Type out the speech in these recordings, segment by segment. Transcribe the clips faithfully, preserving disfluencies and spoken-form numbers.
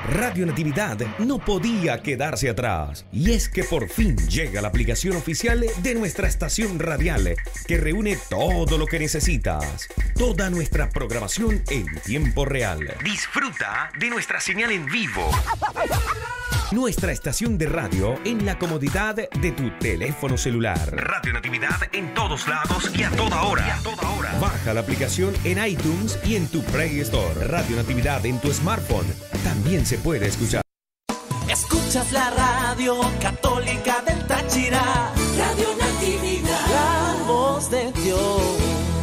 Radio Natividad no podía quedarse atrás. Y es que por fin llega la aplicación oficial de nuestra estación radial, que reúne todo lo que necesitas. Toda nuestra programación en tiempo real. Disfruta de nuestra señal en vivo. Nuestra estación de radio en la comodidad de tu teléfono celular. Radio Natividad en todos lados y a toda hora. Y a toda hora. Baja la aplicación en iTunes y en tu Play Store. Radio Natividad en tu smartphone también se puede escuchar. Escuchas la radio católica del Táchira. Radio Natividad. La voz de Dios.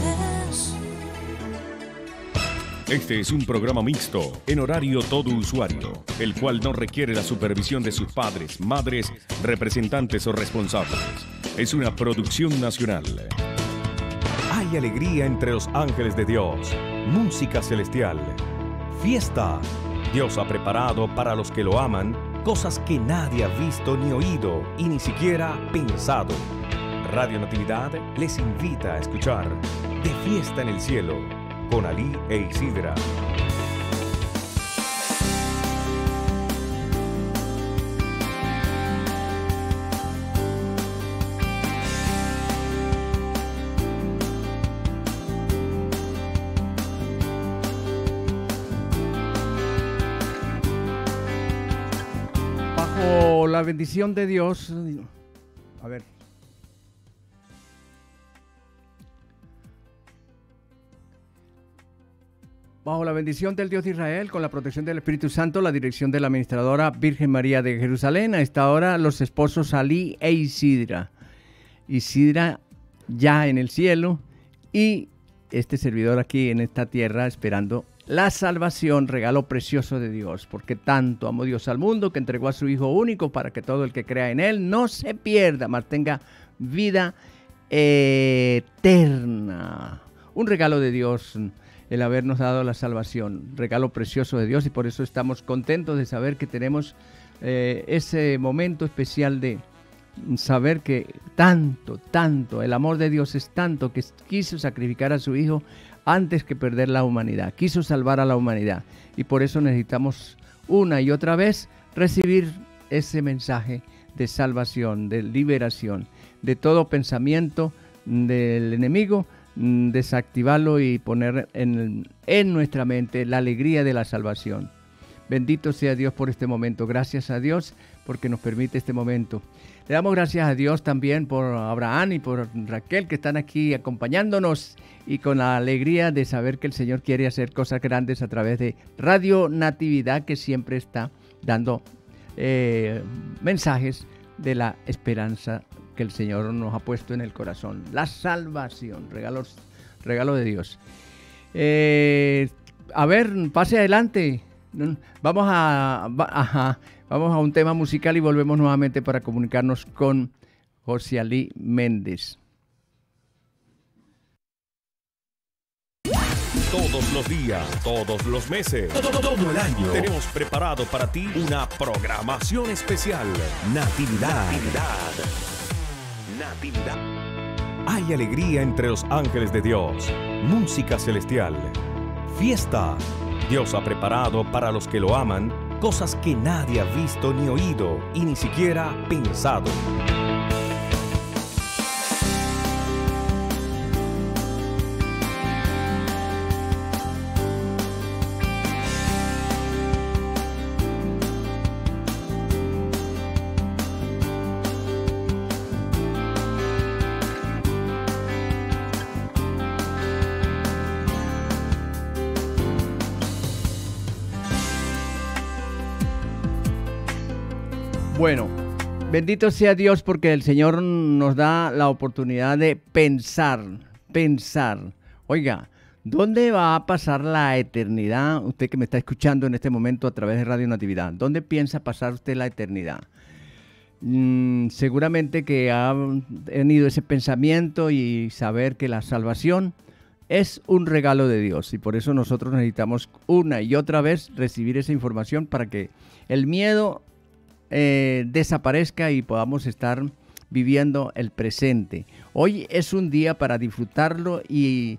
Este es un programa mixto, en horario todo usuario, el cual no requiere la supervisión de sus padres, madres, representantes o responsables. Es una producción nacional. Hay alegría entre los ángeles de Dios, música celestial, fiesta. Dios ha preparado para los que lo aman cosas que nadie ha visto ni oído y ni siquiera pensado. Radio Natividad les invita a escuchar De Fiesta en el Cielo, con Ali e Isidra. Bajo la bendición de Dios, a ver. Bajo la bendición del Dios de Israel, con la protección del Espíritu Santo, la dirección de la administradora Virgen María de Jerusalén, a esta hora los esposos Ali e Isidra. Isidra ya en el cielo y este servidor aquí en esta tierra esperando la salvación, regalo precioso de Dios, porque tanto amó Dios al mundo que entregó a su Hijo único para que todo el que crea en Él no se pierda, mas tenga vida eterna. Un regalo de Dios, el habernos dado la salvación, regalo precioso de Dios, y por eso estamos contentos de saber que tenemos eh, ese momento especial de saber que tanto, tanto, el amor de Dios es tanto que quiso sacrificar a su Hijo antes que perder la humanidad, quiso salvar a la humanidad, y por eso necesitamos una y otra vez recibir ese mensaje de salvación, de liberación, de todo pensamiento del enemigo, desactivarlo y poner en, en nuestra mente la alegría de la salvación. Bendito sea Dios por este momento. Gracias a Dios porque nos permite este momento. Le damos gracias a Dios también por Abraham y por Raquel, que están aquí acompañándonos y con la alegría de saber que el Señor quiere hacer cosas grandes a través de Radio Natividad, que siempre está dando eh, mensajes de la esperanza que el Señor nos ha puesto en el corazón. La salvación, regalos, regalo de Dios. Eh, a ver, pase adelante. Vamos a, a, vamos a un tema musical y volvemos nuevamente para comunicarnos con José Ali Méndez. Todos los días, todos los meses, todo, todo el año, tenemos preparado para ti una programación especial. Natividad. Natividad. Natividad. Hay alegría entre los ángeles de Dios, música celestial, fiesta. Dios ha preparado para los que lo aman cosas que nadie ha visto ni oído y ni siquiera pensado. Bueno, bendito sea Dios porque el Señor nos da la oportunidad de pensar, pensar. Oiga, ¿dónde va a pasar la eternidad? Usted que me está escuchando en este momento a través de Radio Natividad, ¿dónde piensa pasar usted la eternidad? Mm, seguramente que ha tenido ese pensamiento y saber que la salvación es un regalo de Dios, y por eso nosotros necesitamos una y otra vez recibir esa información para que el miedo Eh, desaparezca y podamos estar viviendo el presente. Hoy es un día para disfrutarlo y,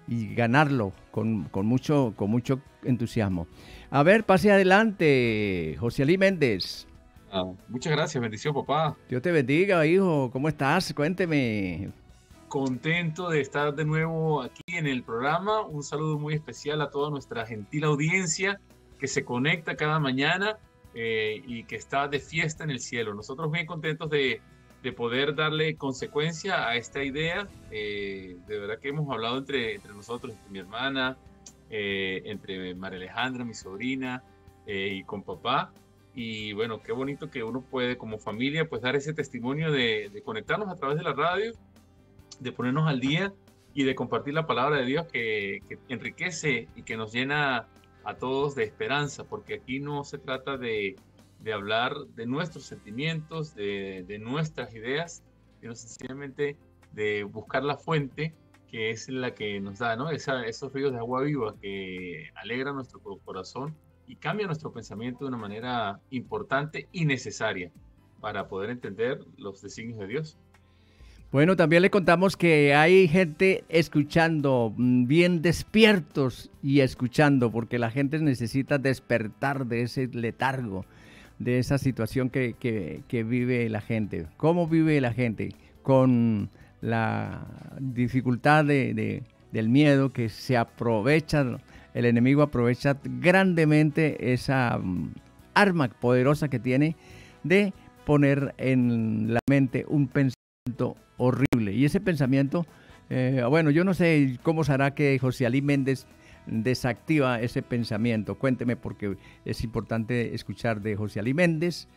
y ganarlo con, con, mucho, con mucho entusiasmo. A ver, pase adelante, José Ali Méndez. Ah, muchas gracias, bendición, papá. Dios te bendiga, hijo. ¿Cómo estás? Cuénteme. Contento de estar de nuevo aquí en el programa. Un saludo muy especial a toda nuestra gentil audiencia que se conecta cada mañana eh, y que está de fiesta en el cielo. Nosotros bien contentos de, de poder darle consecuencia a esta idea. Eh, de verdad que hemos hablado entre, entre nosotros, entre mi hermana, eh, entre María Alejandra, mi sobrina, eh, y con papá. Y bueno, qué bonito que uno puede como familia pues dar ese testimonio de, de conectarnos a través de la radio, de ponernos al día y de compartir la palabra de Dios que, que enriquece y que nos llena a todos de esperanza, porque aquí no se trata de, de hablar de nuestros sentimientos, de, de nuestras ideas, sino sencillamente de buscar la fuente que es la que nos da, ¿no? Esa, esos ríos de agua viva que alegran nuestro corazón y cambian nuestro pensamiento de una manera importante y necesaria para poder entender los designios de Dios. Bueno, también le contamos que hay gente escuchando, bien despiertos y escuchando, porque la gente necesita despertar de ese letargo, de esa situación que, que, que vive la gente. ¿Cómo vive la gente? Con la dificultad de, de, del miedo que se aprovecha, el enemigo aprovecha grandemente esa um, arma poderosa que tiene de poner en la mente un pensamiento horrible. Y ese pensamiento, eh, bueno, yo no sé cómo será que José Ali Méndez desactiva ese pensamiento. Cuénteme, porque es importante escuchar de José Ali Méndez,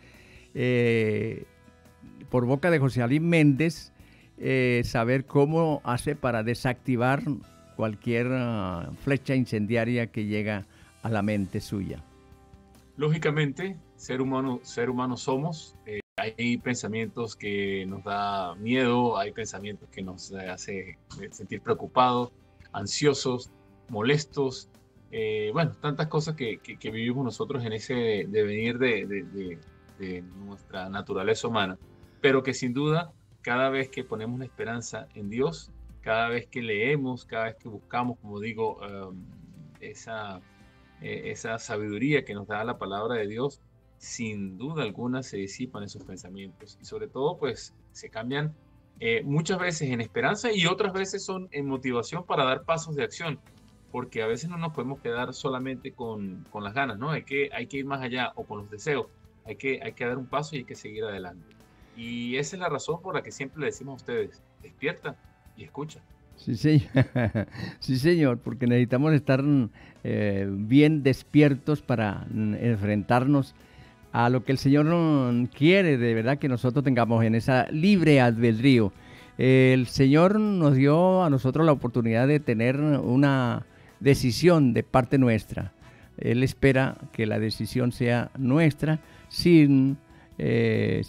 eh, por boca de José Ali Méndez, eh, saber cómo hace para desactivar cualquier uh, flecha incendiaria que llega a la mente suya. Lógicamente, ser humano, ser humano somos. Eh, hay pensamientos que nos da miedo, hay pensamientos que nos hace sentir preocupados, ansiosos, molestos. Eh, bueno, tantas cosas que, que, que vivimos nosotros en ese devenir de, de, de, de nuestra naturaleza humana. Pero que sin duda, cada vez que ponemos la esperanza en Dios, cada vez que leemos, cada vez que buscamos, como digo, um, esa, eh, esa sabiduría que nos da la palabra de Dios, sin duda alguna se disipan esos pensamientos y sobre todo pues se cambian eh, muchas veces en esperanza y otras veces son en motivación para dar pasos de acción, porque a veces no nos podemos quedar solamente con, con las ganas, ¿no? Hay que, hay que ir más allá, o con los deseos, hay que, hay que dar un paso y hay que seguir adelante. Y esa es la razón por la que siempre le decimos a ustedes, despierta y escucha. Sí, señor. Sí, señor, porque necesitamos estar eh, bien despiertos para enfrentarnos a lo que el Señor quiere, de verdad, que nosotros tengamos en esa libre albedrío. El Señor nos dio a nosotros la oportunidad de tener una decisión de parte nuestra. Él espera que la decisión sea nuestra sin, eh,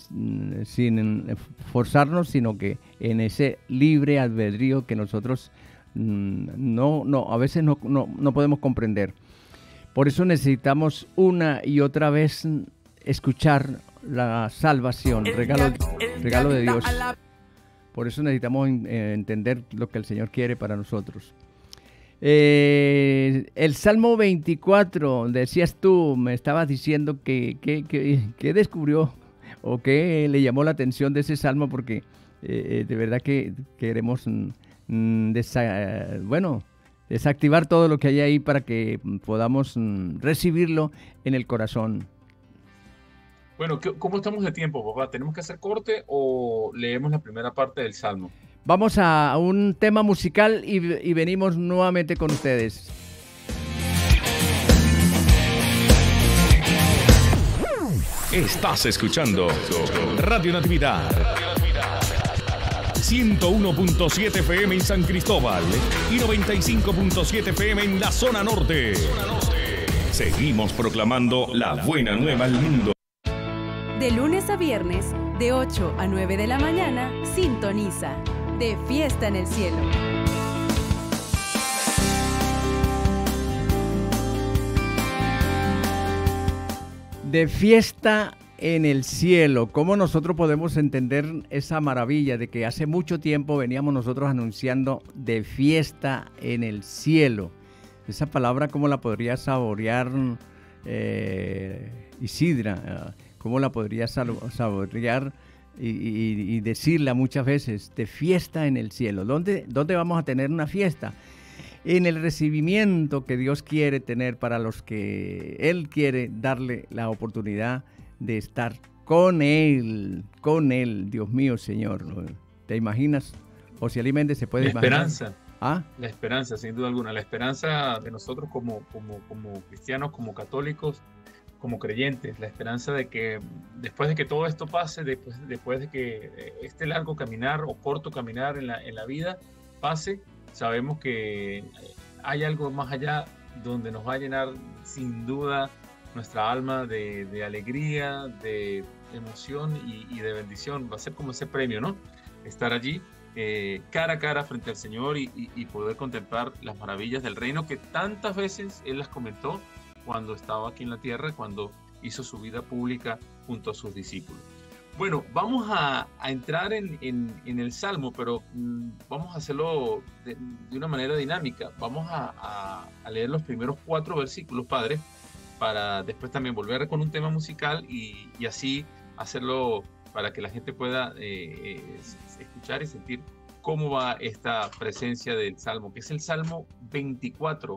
sin forzarnos, sino que en ese libre albedrío que nosotros no, no, a veces no, no, no podemos comprender. Por eso necesitamos una y otra vez escuchar la salvación, regalo, regalo de Dios. Por eso necesitamos eh, entender lo que el Señor quiere para nosotros. Eh, el Salmo veinticuatro, decías tú, me estabas diciendo que, que, que, que descubrió o que le llamó la atención de ese Salmo, porque eh, de verdad que queremos mm, desa, bueno, desactivar todo lo que hay ahí para que podamos mm, recibirlo en el corazón. Bueno, ¿cómo estamos de tiempo, papá? ¿Tenemos que hacer corte o leemos la primera parte del Salmo? Vamos a un tema musical y, y venimos nuevamente con ustedes. Estás escuchando Radio Natividad ciento uno punto siete F M en San Cristóbal y noventa y cinco punto siete F M en la zona norte. Seguimos proclamando la buena nueva al mundo. De lunes a viernes, de ocho a nueve de la mañana, sintoniza De Fiesta en el Cielo. De Fiesta en el cielo. ¿Cómo nosotros podemos entender esa maravilla de que hace mucho tiempo veníamos nosotros anunciando de fiesta en el cielo? Esa palabra, ¿cómo la podría saborear eh, Isidra? ¿Cómo la podría saborear y, y, y decirla muchas veces? De fiesta en el cielo. ¿Dónde, dónde vamos a tener una fiesta? En el recibimiento que Dios quiere tener para los que Él quiere darle la oportunidad de estar con Él, con Él, Dios mío, Señor. ¿Te imaginas? Posiblemente se puede la imaginar. Esperanza. ¿Ah? La esperanza, sin duda alguna. La esperanza de nosotros como, como, como cristianos, como católicos, como creyentes. La esperanza de que después de que todo esto pase, después, después de que este largo caminar o corto caminar en la, en la vida pase, sabemos que hay algo más allá donde nos va a llenar sin duda nuestra alma de, de alegría, de emoción y, y de bendición. Va a ser como ese premio, ¿no? Estar allí eh, cara a cara frente al Señor y, y, y poder contemplar las maravillas del reino que tantas veces Él las comentó cuando estaba aquí en la tierra, cuando hizo su vida pública junto a sus discípulos. Bueno, vamos a, a entrar en, en, en el Salmo, pero mmm, vamos a hacerlo de, de una manera dinámica. Vamos a, a, a leer los primeros cuatro versículos, Padre, para después también volver con un tema musical y, y así hacerlo para que la gente pueda eh, eh, escuchar y sentir cómo va esta presencia del Salmo, que es el Salmo veinticuatro,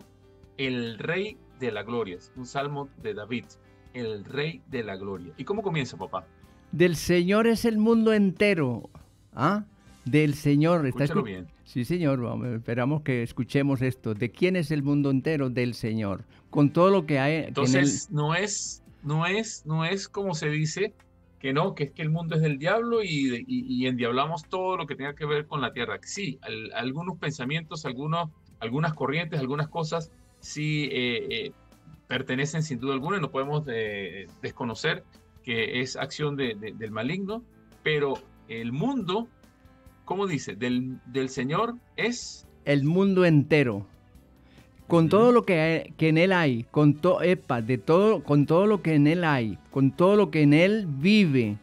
el Rey de la Gloria. Es un Salmo de David, el Rey de la Gloria. ¿Y cómo comienza, papá? Del Señor es el mundo entero. ¿Ah? Del Señor. ¿Está Escúchalo escu- bien. Sí, Señor. Vamos, esperamos que escuchemos esto. ¿De quién es el mundo entero? Del Señor. Con todo lo que hay. Entonces, que en él... no es, no es, no es como se dice que no, que es que el mundo es del diablo y, de, y, y endiablamos todo lo que tenga que ver con la tierra. Sí, al, algunos pensamientos, algunos, algunas corrientes, algunas cosas sí eh, eh, pertenecen sin duda alguna y no podemos eh, desconocer que es acción de, de, del maligno, pero el mundo, ¿cómo dice? Del, del Señor es... El mundo entero. Con uh-huh. todo lo que, hay, que en Él hay, con, to, epa, de todo, con todo lo que en Él hay, con todo lo que en Él vive.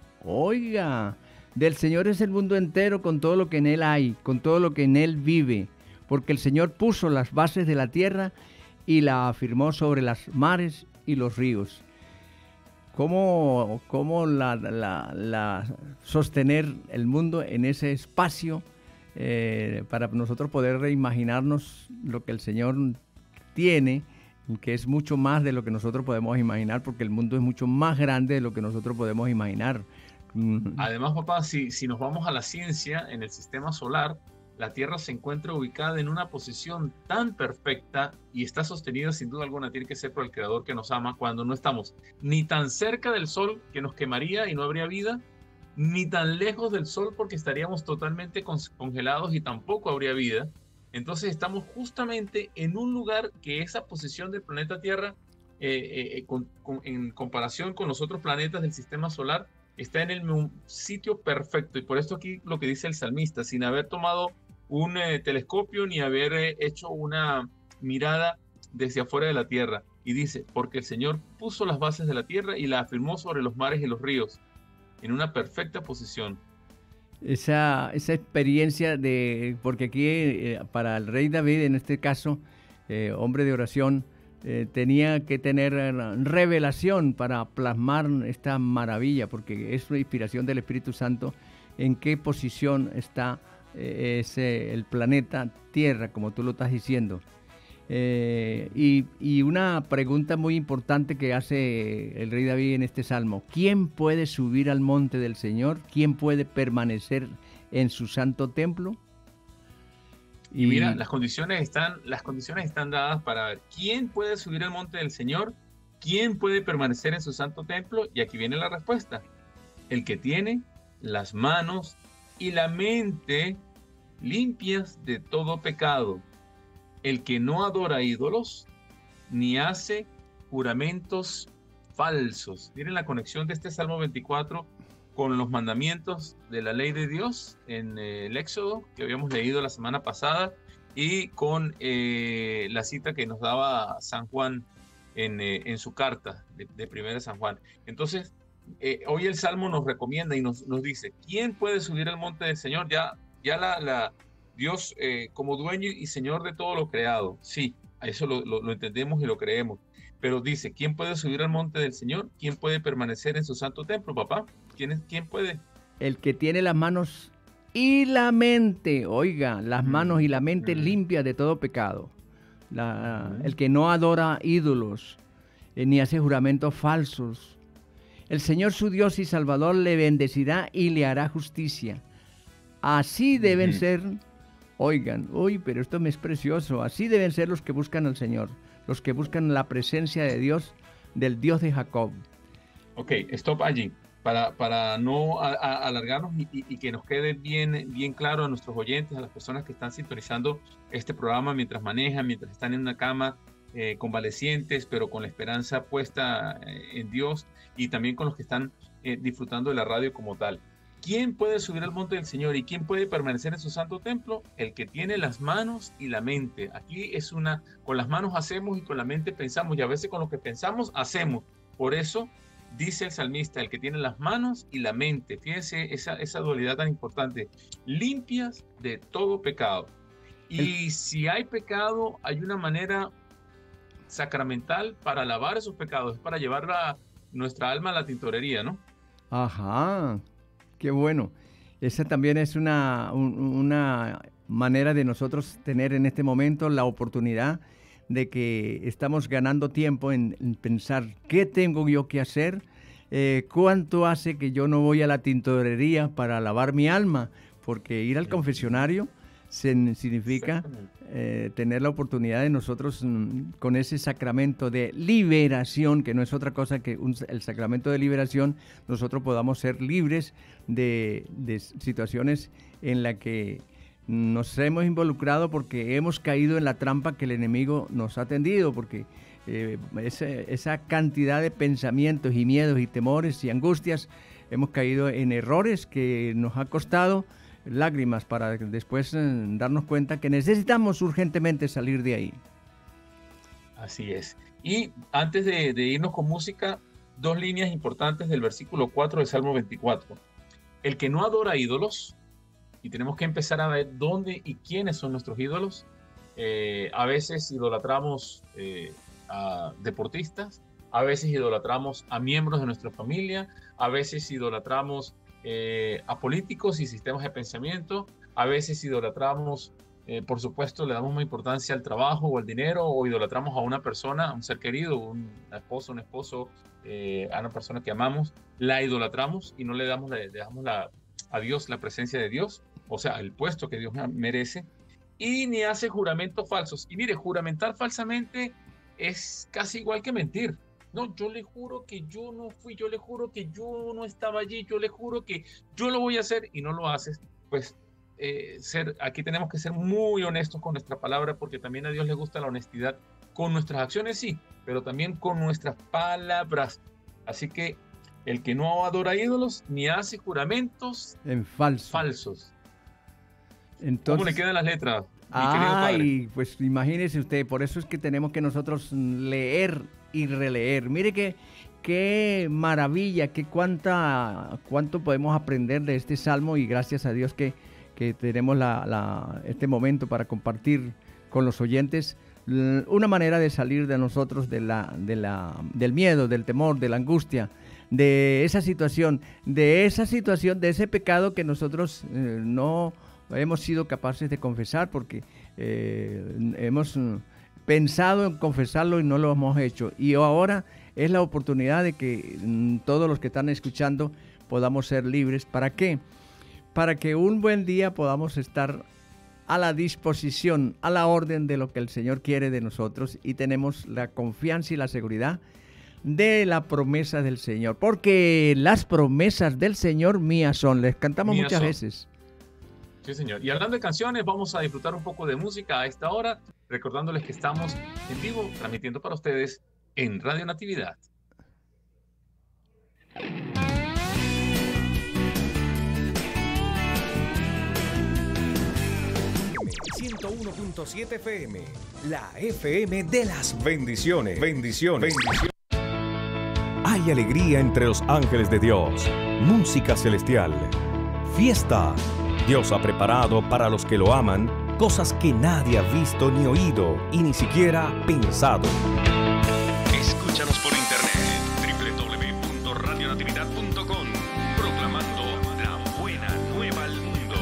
Oiga, del Señor es el mundo entero con todo lo que en Él hay, con todo lo que en Él vive. Porque el Señor puso las bases de la tierra y la afirmó sobre las mares y los ríos. ¿Cómo, cómo la, la, la sostener el mundo en ese espacio eh, para nosotros poder reimaginarnos lo que el Señor tiene, que es mucho más de lo que nosotros podemos imaginar, porque el mundo es mucho más grande de lo que nosotros podemos imaginar? Además, papá, si, si nos vamos a la ciencia, en el sistema solar, la Tierra se encuentra ubicada en una posición tan perfecta y está sostenida sin duda alguna, tiene que ser por el Creador que nos ama, cuando no estamos ni tan cerca del Sol que nos quemaría y no habría vida, ni tan lejos del Sol porque estaríamos totalmente congelados y tampoco habría vida. Entonces estamos justamente en un lugar que esa posición del planeta Tierra, eh, eh, con, con, en comparación con los otros planetas del sistema solar, está en el sitio perfecto. Y por esto aquí lo que dice el salmista, sin haber tomado un eh, telescopio ni haber eh, hecho una mirada desde afuera de la tierra. Y dice, porque el Señor puso las bases de la tierra y la afirmó sobre los mares y los ríos, en una perfecta posición. Esa, esa experiencia de, porque aquí eh, para el rey David, en este caso, eh, hombre de oración, eh, tenía que tener revelación para plasmar esta maravilla, porque es una inspiración del Espíritu Santo, en qué posición está eh, ese, el planeta Tierra, como tú lo estás diciendo. Eh, y, y una pregunta muy importante que hace el rey David en este salmo: ¿quién puede subir al monte del Señor? ¿Quién puede permanecer en su santo templo? Y, y mira, las condiciones están, las condiciones están dadas para ver quién puede subir al monte del Señor, quién puede permanecer en su santo templo, y aquí viene la respuesta: el que tiene las manos y la mente limpias de todo pecado, el que no adora ídolos, ni hace juramentos falsos. Miren la conexión de este Salmo veinticuatro con los mandamientos de la ley de Dios en eh, el Éxodo, que habíamos leído la semana pasada, y con eh, la cita que nos daba San Juan en, eh, en su carta de, de Primera San Juan. Entonces, eh, hoy el Salmo nos recomienda y nos, nos dice, ¿quién puede subir al monte del Señor? Ya, ya la, la Dios eh, como dueño y Señor de todo lo creado, sí, a eso lo, lo, lo entendemos y lo creemos. Pero dice, ¿quién puede subir al monte del Señor? ¿Quién puede permanecer en su santo templo, papá? ¿Quién, es, quién puede? El que tiene las manos y la mente, oiga, las manos y la mente Mm. limpias de todo pecado. La- Mm. El que no adora ídolos, eh, ni hace juramentos falsos. El Señor su Dios y Salvador le bendecirá y le hará justicia. Así deben Ujú. ser, oigan, uy, pero esto me es precioso, así deben ser los que buscan al Señor, los que buscan la presencia de Dios, del Dios de Jacob. Ok, stop allí, para, para no a- a- alargarnos y, y- y que nos quede bien, bien claro a nuestros oyentes, a las personas que están sintonizando este programa mientras manejan, mientras están en una cama, eh, convalecientes, pero con la esperanza puesta eh, en Dios, y también con los que están eh, disfrutando de la radio como tal. ¿Quién puede subir al monte del Señor y quién puede permanecer en su santo templo? El que tiene las manos y la mente. Aquí es una, con las manos hacemos y con la mente pensamos, y a veces con lo que pensamos hacemos. Por eso dice el salmista, el que tiene las manos y la mente, fíjense esa, esa dualidad tan importante, limpias de todo pecado. Y si hay pecado, hay una manera sacramental para lavar esos pecados, es para llevar la, nuestra alma a la tintorería, ¿no? Ajá, qué bueno. Esa también es una, un- una manera de nosotros tener en este momento la oportunidad de que estamos ganando tiempo en, en pensar qué tengo yo que hacer, eh, cuánto hace que yo no voy a la tintorería para lavar mi alma, porque ir al confesionario se- significa Exactamente. eh, tener la oportunidad de nosotros mm, con ese sacramento de liberación, que no es otra cosa que un- el sacramento de liberación, nosotros podamos ser libres de, de situaciones en las que nos hemos involucrado porque hemos caído en la trampa que el enemigo nos ha tendido, porque eh, ese- esa cantidad de pensamientos y miedos y temores y angustias, hemos caído en errores que nos ha costado lágrimas para después eh, darnos cuenta que necesitamos urgentemente salir de ahí. Así es. Y antes de, de irnos con música, dos líneas importantes del versículo cuatro del Salmo veinticuatro. El que no adora ídolos, y tenemos que empezar a ver dónde y quiénes son nuestros ídolos. Eh, a veces idolatramos eh, a deportistas, a veces idolatramos a miembros de nuestra familia, a veces idolatramos eh, a políticos y sistemas de pensamiento, a veces idolatramos, eh, por supuesto, le damos más importancia al trabajo o al dinero, o idolatramos a una persona, a un ser querido, un esposo, un esposo, eh, a una persona que amamos, la idolatramos y no le damos, le damos la, a Dios la presencia de Dios, o sea, el puesto que Dios merece, y ni hace juramentos falsos. Y mire, juramentar falsamente es casi igual que mentir. No, yo le juro que yo no fui, yo le juro que yo no estaba allí, yo le juro que yo lo voy a hacer y no lo haces. Pues eh, ser, aquí tenemos que ser muy honestos con nuestra palabra, porque también a Dios le gusta la honestidad con nuestras acciones, sí, pero también con nuestras palabras. Así que el que no adora ídolos ni hace juramentos En falso. falsos. Entonces, ¿Cómo le quedan las letras, mi querido padre? ay, pues imagínese usted, por eso es que tenemos que nosotros leer y releer. Mire qué, qué maravilla, qué cuánta, cuánto podemos aprender de este salmo, y gracias a Dios que, que tenemos la, la, este momento para compartir con los oyentes l- una manera de salir de nosotros de la, de la, del miedo, del temor, de la angustia, de esa situación, de esa situación, de ese pecado que nosotros eh, no hemos sido capaces de confesar, porque eh, hemos mm, pensado en confesarlo y no lo hemos hecho. Y ahora es la oportunidad de que mm, todos los que están escuchando podamos ser libres. ¿Para qué? Para que un buen día podamos estar a la disposición, a la orden de lo que el Señor quiere de nosotros, y tenemos la confianza y la seguridad de la promesa del Señor, porque las promesas del Señor mías son. Les cantamos Mías muchas son. veces. Sí, señor. Y hablando de canciones, vamos a disfrutar un poco de música a esta hora, recordándoles que estamos en vivo, transmitiendo para ustedes en Radio Natividad. ciento uno punto siete F M, la F M de las bendiciones. Bendiciones. Bendiciones. Hay Hay alegría entre los ángeles de Dios, música celestial, fiesta. Dios ha preparado para los que lo aman cosas que nadie ha visto ni oído y ni siquiera pensado. Escúchanos por internet doble u doble u doble u punto radio natividad punto com, proclamando la buena nueva al mundo.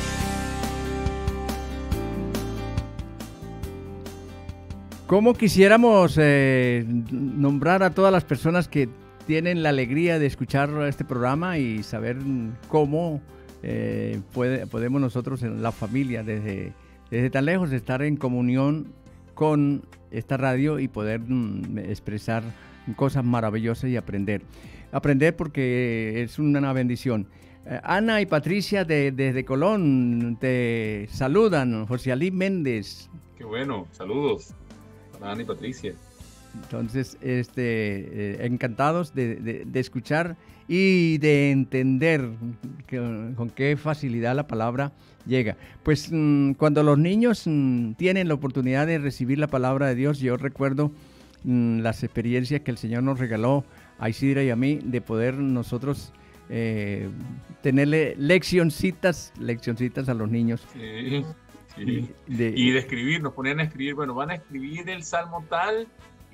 ¿Cómo quisiéramos eh, nombrar a todas las personas que tienen la alegría de escuchar este programa y saber cómo eh, puede, podemos nosotros en la familia desde, desde tan lejos estar en comunión con esta radio y poder mm, expresar cosas maravillosas y aprender. Aprender porque es una bendición. Eh, Ana y Patricia de, desde Colón te saludan. José Alí Méndez. Qué bueno, saludos para Ana y Patricia. Entonces, este, eh, encantados de, de, de escuchar y de entender que, con qué facilidad la palabra llega. Pues mmm, cuando los niños mmm, tienen la oportunidad de recibir la palabra de Dios, yo recuerdo mmm, las experiencias que el Señor nos regaló a Isidra y a mí de poder nosotros eh, tenerle leccioncitas, leccioncitas a los niños. Sí, sí. De, y de escribir, nos ponían a escribir, bueno, van a escribir el Salmo tal.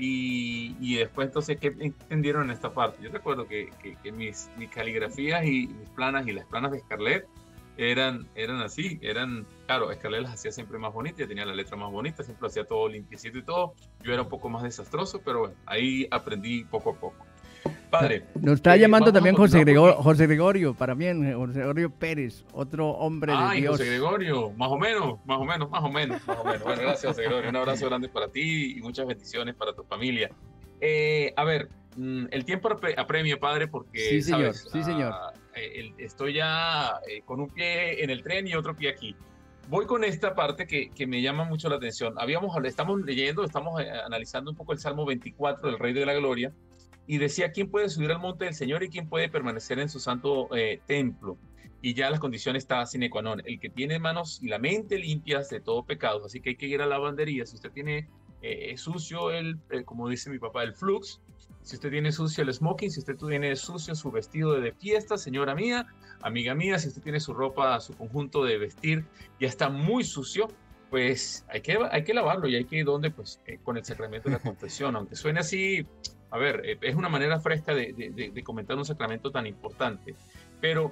Y, y después, entonces, ¿qué entendieron en esta parte? Yo recuerdo que, que, que mis, mis caligrafías y mis planas y las planas de Scarlett eran, eran así, eran, claro, Scarlett las hacía siempre más bonitas, tenía la letra más bonita, siempre lo hacía todo limpiecito y todo. Yo era un poco más desastroso, pero bueno, ahí aprendí poco a poco. Padre. Nos está eh, llamando también José Gregorio, porque... José Gregorio, para mí, José Gregorio Pérez, otro hombre de Ay, Dios. José Gregorio, más o menos, más o menos, más o menos, más o menos. Bueno, gracias, José Gregorio. Un abrazo grande para ti y muchas bendiciones para tu familia. Eh, a ver, el tiempo apremia, padre, porque, sí, señor, ¿sabes? Sí, señor. Ah, el, estoy ya eh, con un pie en el tren y otro pie aquí. Voy con esta parte que, que me llama mucho la atención. Habíamos, estamos leyendo, estamos eh, analizando un poco el Salmo veinticuatro del Rey de la Gloria. Y decía, ¿quién puede subir al monte del Señor y quién puede permanecer en su santo eh, templo? Y ya las condiciones están sine qua non. El que tiene manos y la mente limpias de todo pecado. Así que hay que ir a la lavandería. Si usted tiene eh, sucio, el, eh, como dice mi papá, el flux. Si usted tiene sucio el smoking, si usted tiene sucio su vestido de fiesta, señora mía, amiga mía, si usted tiene su ropa, su conjunto de vestir, ya está muy sucio, pues hay que, hay que lavarlo y hay que ir donde, pues, eh, con el sacramento de la confesión. Aunque suene así... A ver, es una manera fresca de, de, de comentar un sacramento tan importante, pero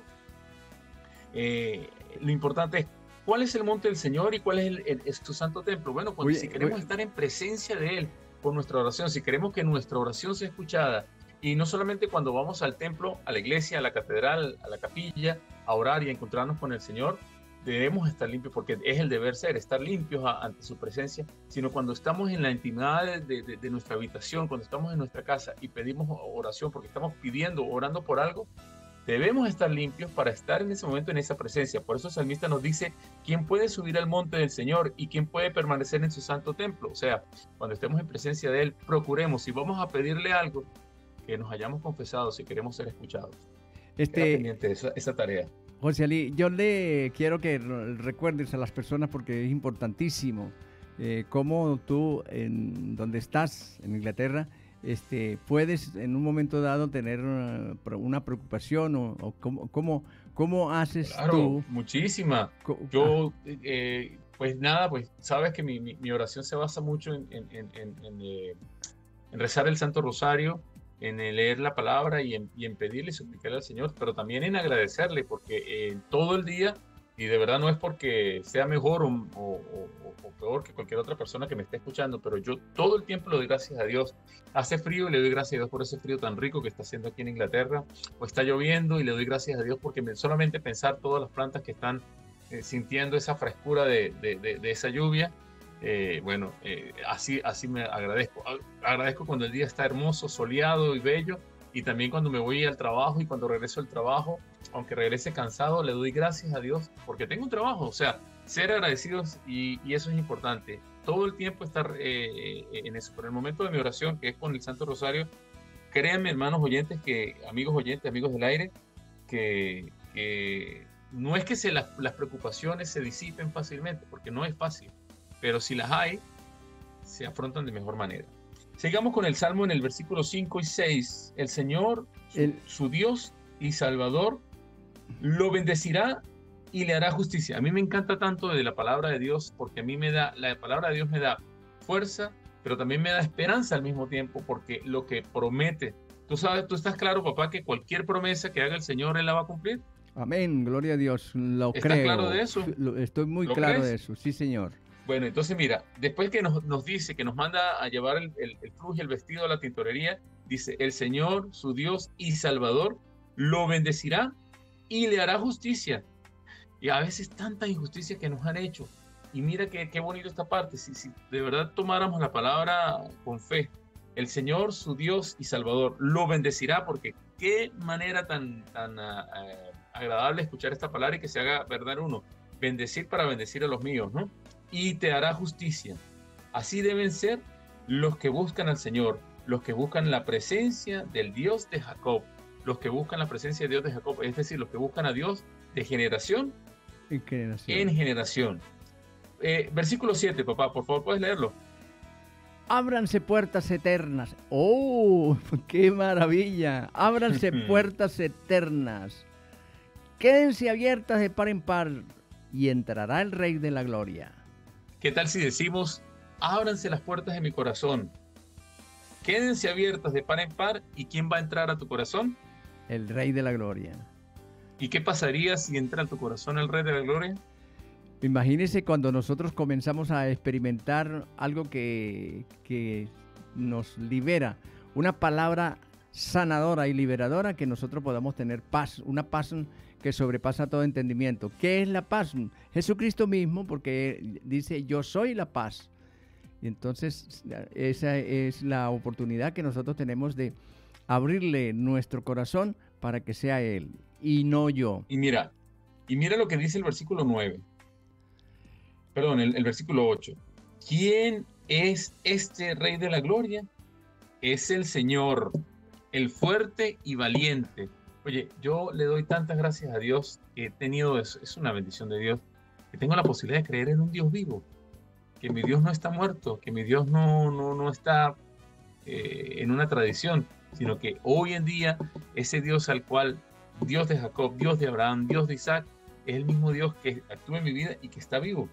eh, lo importante es cuál es el monte del Señor y cuál es, el, el, es su santo templo. Bueno, cuando, oye, si queremos oye. estar en presencia de Él con nuestra oración, si queremos que nuestra oración sea escuchada, y no solamente cuando vamos al templo, a la iglesia, a la catedral, a la capilla, a orar y a encontrarnos con el Señor, debemos estar limpios porque es el deber ser, estar limpios a, ante su presencia, sino cuando estamos en la intimidad de, de, de nuestra habitación, cuando estamos en nuestra casa y pedimos oración porque estamos pidiendo, orando por algo, debemos estar limpios para estar en ese momento en esa presencia. Por eso el salmista nos dice, ¿quién puede subir al monte del Señor y quién puede permanecer en su santo templo? O sea, cuando estemos en presencia de Él, procuremos, si vamos a pedirle algo, que nos hayamos confesado si queremos ser escuchados. Este... Queda pendiente esa, esa tarea. José Alí, yo le quiero que recuerdes a las personas porque es importantísimo eh, cómo tú, en donde estás, en Inglaterra, este, puedes en un momento dado tener una, una preocupación o, o cómo, cómo, cómo haces claro, tú. Muchísima. Yo, eh, pues nada, pues sabes que mi, mi, mi oración se basa mucho en, en, en, en, en, eh, en rezar el Santo Rosario, en leer la palabra y en, y en pedirle y suplicarle al Señor, pero también en agradecerle, porque eh, todo el día, y de verdad no es porque sea mejor o, o, o, o peor que cualquier otra persona que me esté escuchando, pero yo todo el tiempo le doy gracias a Dios. Hace frío y le doy gracias a Dios por ese frío tan rico que está haciendo aquí en Inglaterra, o está lloviendo y le doy gracias a Dios porque me, solamente pensar todas las plantas que están eh, sintiendo esa frescura de, de, de, de esa lluvia, Eh, bueno, eh, así, así me agradezco. Agradezco cuando el día está hermoso, soleado y bello, y también cuando me voy al trabajo y cuando regreso al trabajo, aunque regrese cansado, le doy gracias a Dios porque tengo un trabajo. O sea, ser agradecidos y, y eso es importante. Todo el tiempo estar eh, en eso. Pero en el momento de mi oración, que es con el Santo Rosario, créanme, hermanos oyentes, que amigos oyentes, amigos del aire, que, que no es que se las, las preocupaciones se disipen fácilmente, porque no es fácil. Pero si las hay, se afrontan de mejor manera. Sigamos con el Salmo en el versículo cinco y seis. El Señor, su, El- su Dios y Salvador, lo bendecirá y le hará justicia. A mí me encanta tanto de la palabra de Dios, porque a mí me da, la palabra de Dios me da fuerza, pero también me da esperanza al mismo tiempo, porque lo que promete, tú sabes, tú estás claro, papá, que cualquier promesa que haga el Señor, Él la va a cumplir. Amén, gloria a Dios, lo ¿Estás creo. claro de eso? Lo- Estoy muy ¿Lo claro crees? de eso, sí, señor. Bueno, entonces mira, después que nos, nos dice, que nos manda a llevar el, el, el cruz y el vestido a la tintorería, dice, el Señor, su Dios y Salvador, lo bendecirá y le hará justicia. Y a veces tanta injusticia que nos han hecho. Y mira qué, qué bonito esta parte, si, si de verdad tomáramos la palabra con fe, el Señor, su Dios y Salvador, lo bendecirá, porque qué manera tan, tan uh, uh, agradable escuchar esta palabra y que se haga verdad uno, bendecir para bendecir a los míos, ¿no? Y te hará justicia. Así deben ser los que buscan al Señor, los que buscan la presencia del Dios de Jacob, los que buscan la presencia de Dios de Jacob, es decir, los que buscan a Dios de generación En generación. en generación. Eh, versículo siete, papá, por favor, ¿puedes leerlo? Ábranse puertas eternas. ¡Oh, qué maravilla! Ábranse puertas eternas. Quédense abiertas de par en par y entrará el Rey de la Gloria. ¿Qué tal si decimos, ábranse las puertas de mi corazón? Quédense abiertas de par en par, ¿y quién va a entrar a tu corazón? El Rey de la Gloria. ¿Y qué pasaría si entra a tu corazón el Rey de la Gloria? Imagínese cuando nosotros comenzamos a experimentar algo que, que nos libera, una palabra sanadora y liberadora, que nosotros podamos tener paz, una paz que sobrepasa todo entendimiento. ¿Qué es la paz? Jesucristo mismo, porque dice, yo soy la paz. Y entonces esa es la oportunidad que nosotros tenemos de abrirle nuestro corazón para que sea Él y no yo. Y mira, y mira lo que dice el versículo nueve. Perdón, el, el versículo ocho. ¿Quién es este Rey de la Gloria? Es el Señor, el fuerte y valiente. Oye, yo le doy tantas gracias a Dios que he tenido, es, es una bendición de Dios, que tengo la posibilidad de creer en un Dios vivo, que mi Dios no está muerto, que mi Dios no, no, no está eh, en una tradición, sino que hoy en día ese Dios al cual, Dios de Jacob, Dios de Abraham, Dios de Isaac, es el mismo Dios que actúa en mi vida y que está vivo.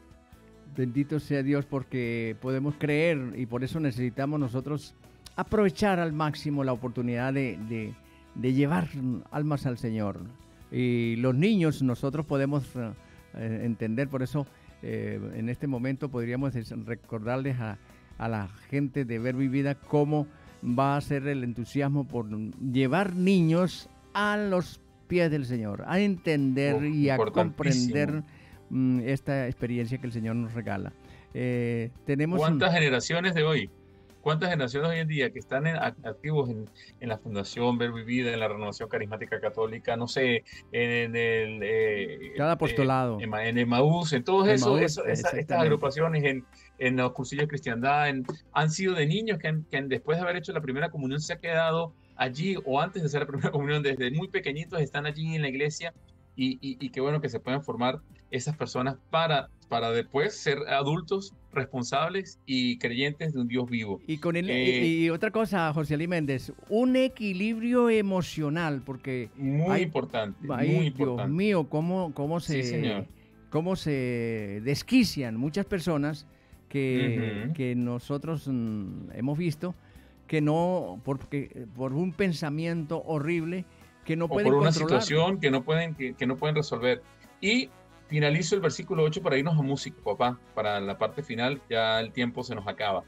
Bendito sea Dios, porque podemos creer y por eso necesitamos nosotros aprovechar al máximo la oportunidad de, de, de llevar almas al Señor. Y los niños nosotros podemos eh, entender, por eso eh, en este momento podríamos recordarles a, a la gente de Verbo y Vida cómo va a ser el entusiasmo por llevar niños a los pies del Señor, a entender Oh, y a importantísimo. comprender mm, esta experiencia que el Señor nos regala. Eh, tenemos ¿Cuántas generaciones de hoy? ¿Cuántas generaciones hoy en día que están en, activos en, en la Fundación Verbo y Vida, en la Renovación Carismática Católica, no sé, en, en el... Eh, cada apostolado. Eh, en, en Emaús, en todos eso, Emaús, eso, esa- estas exactamente. agrupaciones, en, en los cursillos de cristiandad, en- han sido de niños que, han- que han- después de haber hecho la primera comunión se ha quedado allí, o antes de hacer la primera comunión, desde muy pequeñitos están allí en la iglesia, y, y, y qué bueno que se puedan formar esas personas para, para después ser adultos responsables y creyentes de un Dios vivo. Y con el, Eh, y, y otra cosa, José Ali Méndez, un equilibrio emocional, porque Muy Ay, importante, ay, muy Dios importante. mío, cómo, cómo se Sí, señor. cómo se desquician muchas personas que, Ujú. que nosotros mm, hemos visto que no, porque, por un pensamiento horrible que no O pueden por una controlar. situación que no pueden, que, que no pueden resolver. Y finalizo el versículo ocho para irnos a música, papá. Para la parte final, ya el tiempo se nos acaba.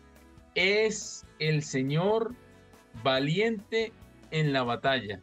Es el Señor valiente en la batalla.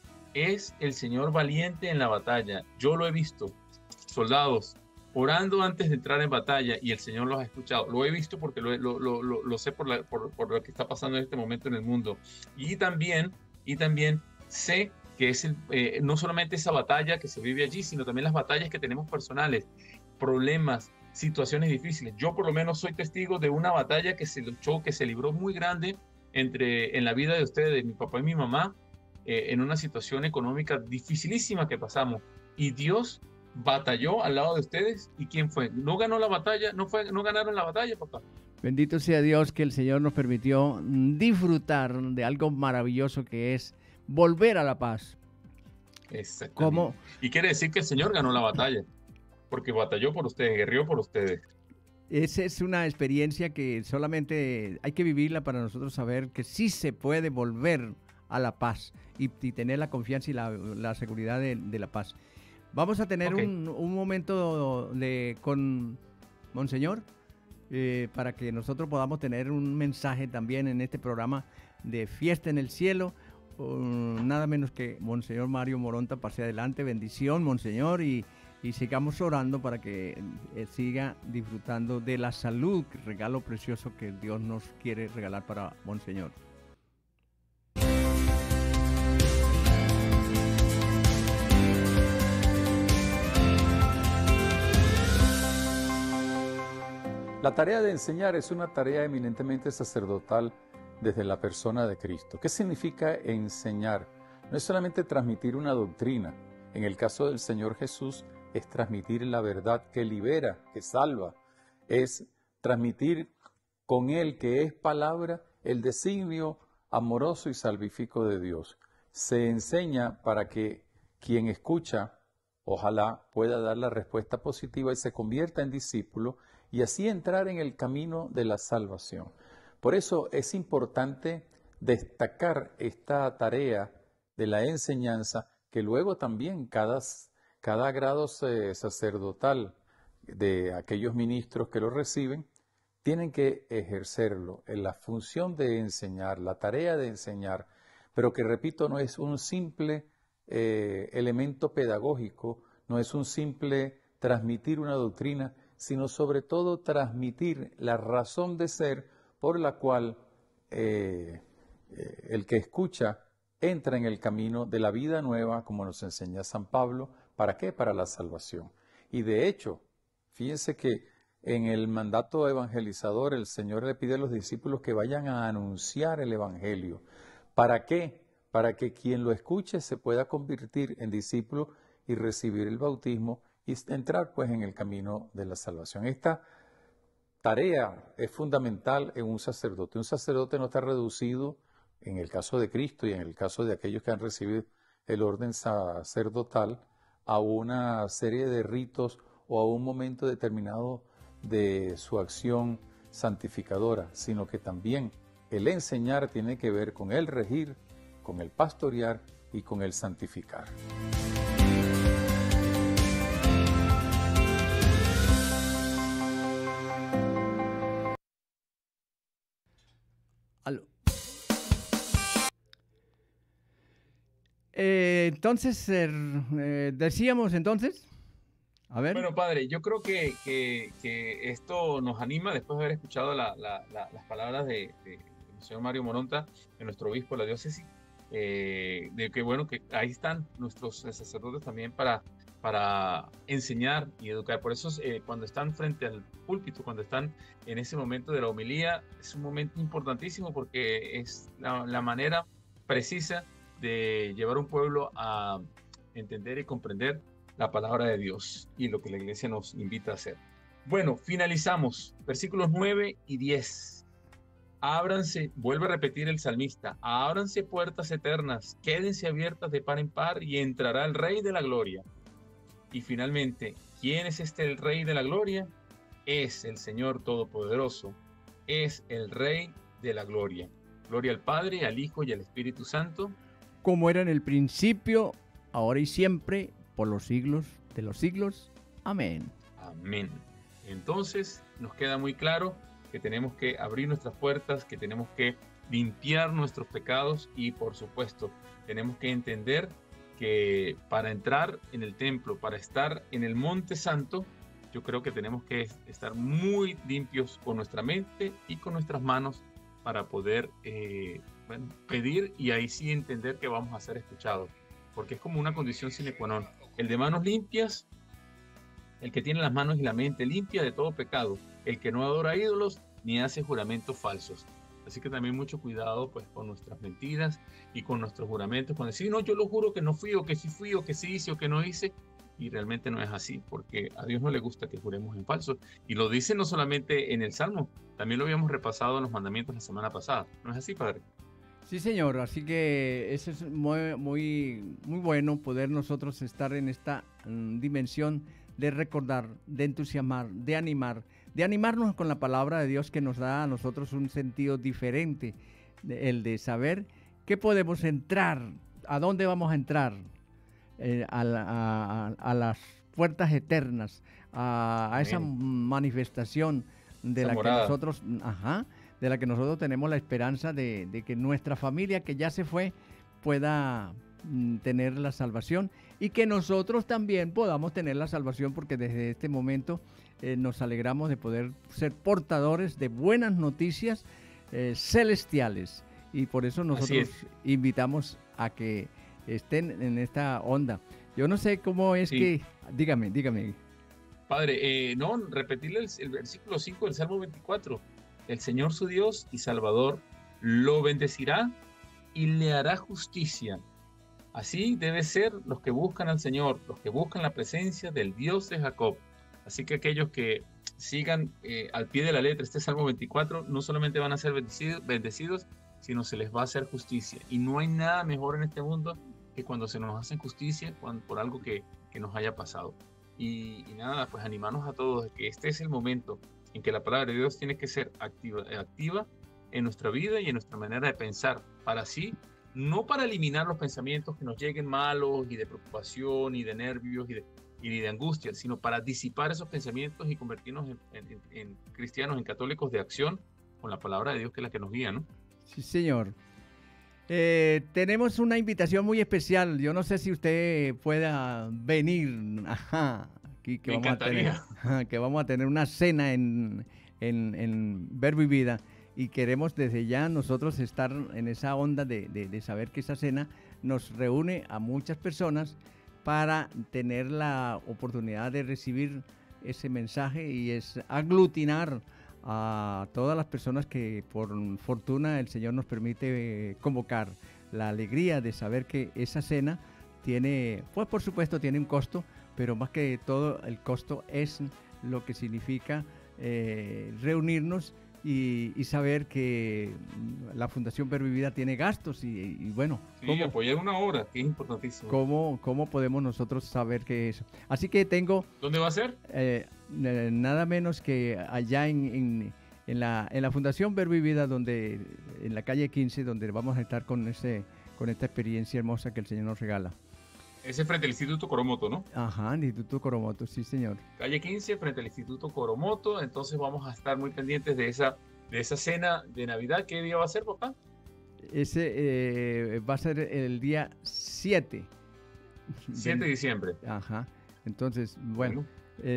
Es el Señor valiente en la batalla. Yo lo he visto. Soldados orando antes de entrar en batalla y el Señor los ha escuchado. Lo he visto porque lo, he- lo, lo, lo, lo sé por, la, por, por lo que está pasando en este momento en el mundo. Y también, y también sé que es el, eh, no solamente esa batalla que se vive allí, sino también las batallas que tenemos personales, problemas, situaciones difíciles. Yo por lo menos soy testigo de una batalla que se luchó, que se libró muy grande entre, en la vida de ustedes, de mi papá y mi mamá, eh, en una situación económica dificilísima que pasamos. Y Dios batalló al lado de ustedes. ¿Y quién fue? ¿No ganó la batalla? ¿No, fue, no ganaron la batalla, papá? Bendito sea Dios que el Señor nos permitió disfrutar de algo maravilloso que es volver a la paz. Exactamente. ¿Cómo? Y quiere decir que el Señor ganó la batalla, porque batalló por ustedes, guerrió por ustedes. Esa es una experiencia que solamente hay que vivirla para nosotros saber que sí se puede volver a la paz y, y tener la confianza y la, la seguridad de, de la paz. Vamos a tener Okay. un, un momento de, con Monseñor eh, para que nosotros podamos tener un mensaje también en este programa de Fiesta en el Cielo. Uh, nada menos que Monseñor Mario Moronta pase adelante. Bendición, Monseñor, y, y sigamos orando para que eh, siga disfrutando de la salud, regalo precioso que Dios nos quiere regalar para Monseñor. La tarea de enseñar es una tarea eminentemente sacerdotal desde la persona de Cristo. ¿Qué significa enseñar? No es solamente transmitir una doctrina. En el caso del Señor Jesús es transmitir la verdad que libera, que salva. Es transmitir con Él, que es palabra, el designio amoroso y salvífico de Dios. Se enseña para que quien escucha, ojalá pueda dar la respuesta positiva y se convierta en discípulo y así entrar en el camino de la salvación. Por eso es importante destacar esta tarea de la enseñanza, que luego también cada, cada grado sacerdotal de aquellos ministros que lo reciben, tienen que ejercerlo en la función de enseñar, la tarea de enseñar, pero que, repito, no es un simple eh, elemento pedagógico, no es un simple transmitir una doctrina, sino sobre todo transmitir la razón de ser por la cual eh, eh, el que escucha entra en el camino de la vida nueva, como nos enseña San Pablo. ¿Para qué? Para la salvación. Y de hecho, fíjense que en el mandato evangelizador el Señor le pide a los discípulos que vayan a anunciar el Evangelio. ¿Para qué? Para que quien lo escuche se pueda convertir en discípulo y recibir el bautismo y entrar pues en el camino de la salvación. Esta tarea es fundamental en un sacerdote. Un sacerdote no está reducido, en el caso de Cristo y en el caso de aquellos que han recibido el orden sacerdotal, a una serie de ritos o a un momento determinado de su acción santificadora, sino que también el enseñar tiene que ver con el regir, con el pastorear y con el santificar. Aló. Eh, entonces, eh, decíamos entonces, a ver. Bueno, padre, yo creo que, que, que esto nos anima después de haber escuchado la, la, la, las palabras de, de, del señor Mario Moronta, de nuestro obispo de la diócesis, eh, de que bueno, que ahí están nuestros sacerdotes también para, para enseñar y educar. Por eso eh, cuando están frente al púlpito, cuando están en ese momento de la homilía, es un momento importantísimo porque es la, la manera precisa de llevar a un pueblo a entender y comprender la palabra de Dios y lo que la iglesia nos invita a hacer. Bueno, finalizamos. Versículos nueve y diez. Ábranse, vuelve a repetir el salmista, ábranse puertas eternas, quédense abiertas de par en par y entrará el Rey de la Gloria. Y finalmente, ¿quién es este el Rey de la Gloria? Es el Señor Todopoderoso, es el Rey de la Gloria. Gloria al Padre, al Hijo y al Espíritu Santo. Como era en el principio, ahora y siempre, por los siglos de los siglos. Amén. Amén. Entonces, nos queda muy claro que tenemos que abrir nuestras puertas, que tenemos que limpiar nuestros pecados y, por supuesto, tenemos que entender que para entrar en el templo, para estar en el Monte Santo, yo creo que tenemos que estar muy limpios con nuestra mente y con nuestras manos para poder eh, bueno, pedir y ahí sí entender que vamos a ser escuchados, porque es como una condición sine qua non. El de manos limpias, el que tiene las manos y la mente limpia de todo pecado, el que no adora ídolos ni hace juramentos falsos. Así que también mucho cuidado pues con nuestras mentiras y con nuestros juramentos, cuando decir, no, yo lo juro que no fui, o que sí fui, o que sí hice, o que no hice, y realmente no es así, porque a Dios no le gusta que juremos en falso. Y lo dice no solamente en el Salmo, también lo habíamos repasado en los mandamientos la semana pasada. ¿No es así, Padre? Sí, señor, así que eso es muy, muy, muy bueno poder nosotros estar en esta um, dimensión de recordar, de entusiasmar, de animar, de animarnos con la palabra de Dios que nos da a nosotros un sentido diferente, de, el de saber que podemos entrar, a dónde vamos a entrar, eh, a, la, a, a las puertas eternas, a, a esa manifestación de la, la que nosotros, ajá, de la que nosotros tenemos la esperanza de, de que nuestra familia que ya se fue pueda mm, tener la salvación y que nosotros también podamos tener la salvación, porque desde este momento eh, nos alegramos de poder ser portadores de buenas noticias eh, celestiales, y por eso nosotros invitamos a que estén en esta onda. Yo no sé cómo es sí. que... Dígame, dígame. Padre, eh, no, repetirle el, el versículo cinco del Salmo veinticuatro. El Señor su Dios y Salvador lo bendecirá y le hará justicia. Así debe ser los que buscan al Señor, los que buscan la presencia del Dios de Jacob. Así que aquellos que sigan eh, al pie de la letra este Salmo veinticuatro, no solamente van a ser bendecidos, bendecidos, sino se les va a hacer justicia. Y no hay nada mejor en este mundo que cuando se nos hace justicia cuando, por algo que, que nos haya pasado. Y, y nada, pues animarnos a todos de que este es el momento en que la palabra de Dios tiene que ser activa, activa en nuestra vida y en nuestra manera de pensar, para así, no para eliminar los pensamientos que nos lleguen malos y de preocupación y de nervios y de, y de angustia, sino para disipar esos pensamientos y convertirnos en, en, en cristianos, en católicos de acción con la palabra de Dios, que es la que nos guía, ¿no? Sí, señor. Eh, tenemos una invitación muy especial. Yo no sé si usted pueda venir. Ajá. Aquí, que, Me vamos a tener, que vamos a tener una cena en, en, en Verbo y Vida, y queremos desde ya nosotros estar en esa onda de, de, de saber que esa cena nos reúne a muchas personas para tener la oportunidad de recibir ese mensaje y es aglutinar a todas las personas que por fortuna el Señor nos permite convocar. La alegría de saber que esa cena tiene, pues por supuesto tiene un costo, pero más que todo el costo es lo que significa eh, reunirnos y, y saber que la Fundación Verbo y Vida tiene gastos y, y bueno, sí, ¿cómo, apoyar una obra, que es importantísimo. ¿cómo, ¿Cómo podemos nosotros saber que eso? Así que tengo... ¿Dónde va a ser? Eh, nada menos que allá en, en, en, la, en la Fundación Verbo y Vida, donde, en la calle quince, donde vamos a estar con, ese, con esta experiencia hermosa que el Señor nos regala. Ese es frente al Instituto Coromoto, ¿no? Ajá, el Instituto Coromoto, sí, señor. Calle quince, frente al Instituto Coromoto. Entonces vamos a estar muy pendientes de esa, de esa cena de Navidad. ¿Qué día va a ser, papá? Ese eh, va a ser el día siete. siete de diciembre. Ajá. Entonces, bueno, bueno.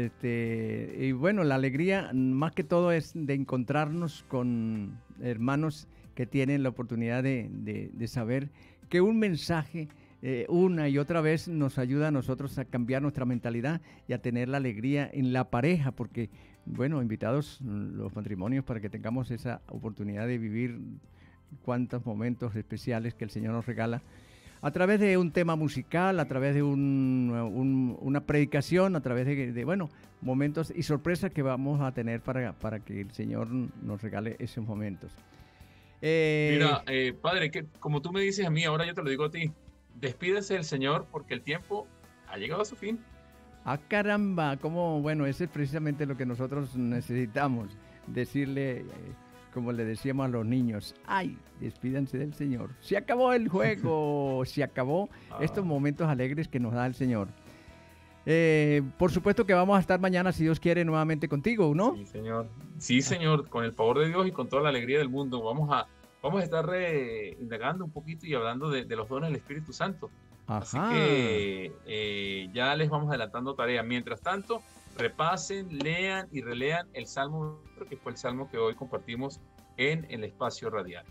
Este, y bueno, la alegría más que todo es de encontrarnos con hermanos que tienen la oportunidad de, de, de saber que un mensaje eh, una y otra vez nos ayuda a nosotros a cambiar nuestra mentalidad y a tener la alegría en la pareja, porque, bueno, invitados los matrimonios para que tengamos esa oportunidad de vivir cuántos momentos especiales que el Señor nos regala a través de un tema musical, a través de un, un, una predicación, a través de, de, bueno, momentos y sorpresas que vamos a tener para, para que el Señor nos regale esos momentos. Eh, Mira, eh, Padre, que como tú me dices a mí, ahora yo te lo digo a ti, despídese del Señor porque el tiempo ha llegado a su fin. Ah, caramba, como, bueno, eso es precisamente lo que nosotros necesitamos, decirle... Eh, como le decíamos a los niños, ay, despídanse del Señor. Se acabó el juego, se acabó ah. estos momentos alegres que nos da el Señor. Eh, por supuesto que vamos a estar mañana, si Dios quiere, nuevamente contigo, ¿no? Sí, Señor. Sí, Señor, con el favor de Dios y con toda la alegría del mundo. Vamos a, vamos a estar re, indagando un poquito y hablando de, de los dones del Espíritu Santo. Ajá. Así que eh, ya les vamos adelantando tarea. Mientras tanto, repasen, lean y relean el Salmo, que fue el Salmo que hoy compartimos en el espacio radial.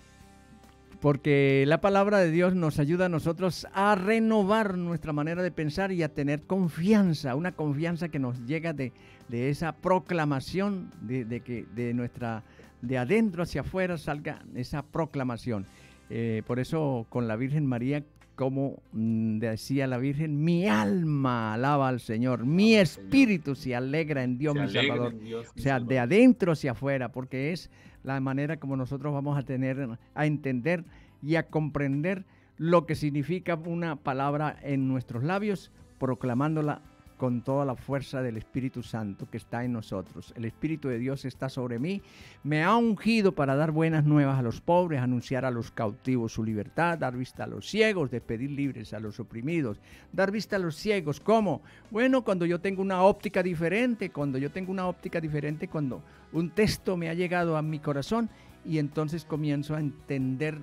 Porque la palabra de Dios nos ayuda a nosotros a renovar nuestra manera de pensar y a tener confianza, una confianza que nos llega de, de esa proclamación, de, de que de nuestra, de adentro hacia afuera salga esa proclamación. Eh, por eso con la Virgen María como mm, decía la Virgen, mi alma alaba al Señor, mi espíritu se alegra en Dios, Se mi alegra Salvador. en Dios, O mi sea, Salvador. de adentro hacia afuera, porque es la manera como nosotros vamos a tener, a entender y a comprender lo que significa una palabra en nuestros labios, proclamándola con toda la fuerza del Espíritu Santo que está en nosotros. El Espíritu de Dios está sobre mí, me ha ungido para dar buenas nuevas a los pobres, anunciar a los cautivos su libertad, dar vista a los ciegos, despedir libres a los oprimidos, dar vista a los ciegos. ¿Cómo? Bueno, cuando yo tengo una óptica diferente, cuando yo tengo una óptica diferente, cuando un texto me ha llegado a mi corazón y entonces comienzo a entender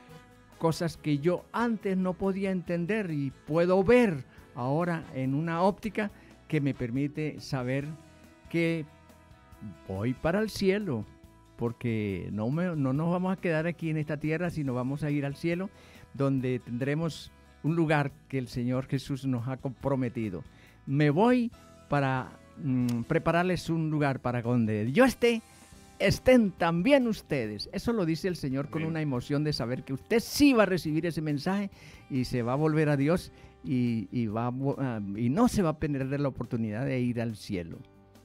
cosas que yo antes no podía entender y puedo ver ahora en una óptica que me permite saber que voy para el cielo, porque no, me, no nos vamos a quedar aquí en esta tierra, sino vamos a ir al cielo, donde tendremos un lugar que el Señor Jesús nos ha comprometido. Me voy para mm, prepararles un lugar para donde yo esté, estén también ustedes. Eso lo dice el Señor con una emoción de saber que usted sí va a recibir ese mensaje y se va a volver a Dios y, y, va, uh, y no se va a perder la oportunidad de ir al cielo.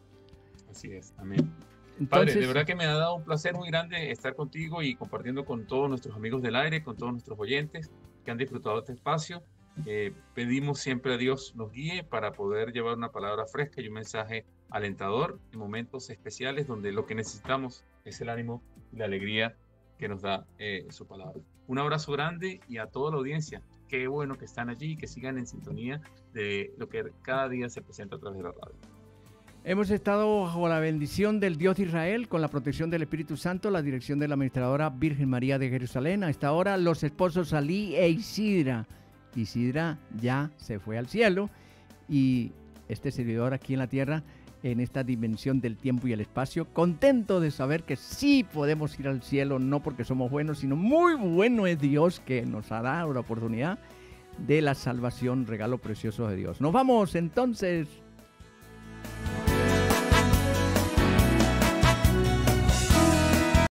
Así es, amén. Entonces, Padre, de verdad que me ha dado un placer muy grande estar contigo y compartiendo con todos nuestros amigos del aire, con todos nuestros oyentes que han disfrutado de este espacio. Eh, pedimos siempre a Dios nos guíe para poder llevar una palabra fresca y un mensaje alentador en momentos especiales donde lo que necesitamos es el ánimo y la alegría que nos da eh, su palabra. Un abrazo grande y a toda la audiencia. Qué bueno que están allí y que sigan en sintonía de lo que cada día se presenta a través de la radio. hemos estado bajo la bendición del Dios de Israel, con la protección del Espíritu Santo, la dirección de la administradora Virgen María de Jerusalén. A esta hora, los esposos Ali e Isidra. Isidra ya se fue al cielo y este servidor aquí en la tierra, en esta dimensión del tiempo y el espacio, contento de saber que sí podemos ir al cielo, no porque somos buenos, sino muy bueno es Dios que nos ha dado la oportunidad de la salvación, regalo precioso de Dios. Nos vamos entonces